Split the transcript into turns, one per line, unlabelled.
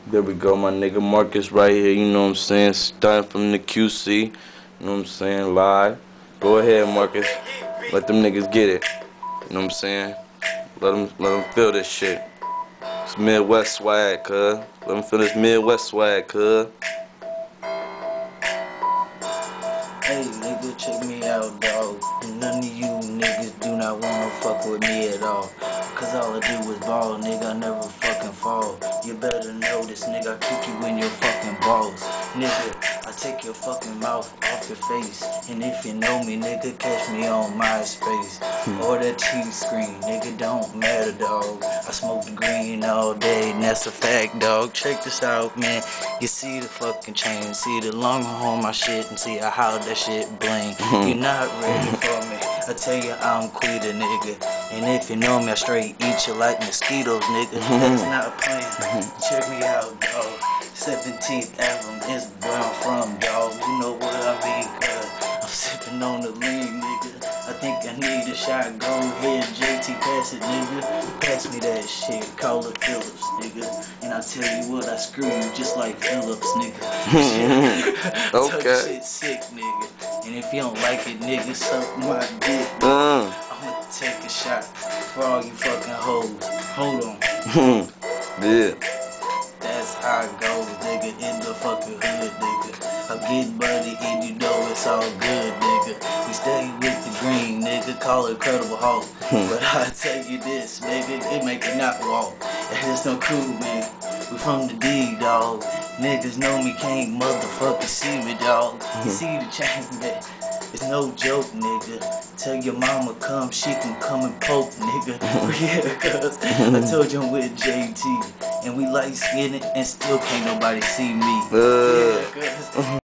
There we go, my nigga Marcus right here, you know what I'm saying? Starting from the QC, you know what I'm saying? Live. Go ahead, Marcus. Let them niggas get it. You know what I'm saying? Let them feel this shit. It's Midwest swag, cuz. Let them feel this Midwest swag, cuz.
Hey nigga, check me out, dawg. None of you niggas do not wanna fuck with me at all. Cause all I do is ball, nigga, I never fucking fall. You better know this, nigga, I kick you in your fucking balls. Nigga, I take your fucking mouth off your face. And if you know me, nigga, catch me on MySpace. Or that TV screen, nigga, don't matter, dawg. I smoke the green all day, and that's a fact, dawg. Check this out, man. You see the fucking chain, see the long on my shit, and see how that shit bling. You're not ready for me. I tell you I'm queer, nigga. And if you know me, I straight eat you like mosquitoes, nigga. That's not a plan. Check me out, dawg. 17th album is where I'm from, dawg. You know what I mean, cuz I'm sipping on the lean, nigga. I think I need a shot. Go ahead, JT, pass it, nigga. Pass me that shit. Call it Phillips, nigga. And I tell you what, I screw you just like Phillips, nigga.
Okay.
Tough shit sick, nigga. And if you don't like it, nigga, suck my dick, nigga. I'ma take a shot for all you fucking hoes. Hold on.
Yeah.
That's how it goes, nigga, in the fucking hood, nigga. I get buddy and you know it's all good, nigga. We stay with the green, nigga, call it Credible Hulk. But I tell you this, nigga, it make you not walk. That is no cool, man. We from the D, dawg. Niggas know me, can't motherfucking see me, dawg. You see the chain, man. It's no joke, nigga. Tell your mama come, she can come and poke, nigga. Yeah, cuz I told you I'm with JT. And we light skinned and still can't nobody see me.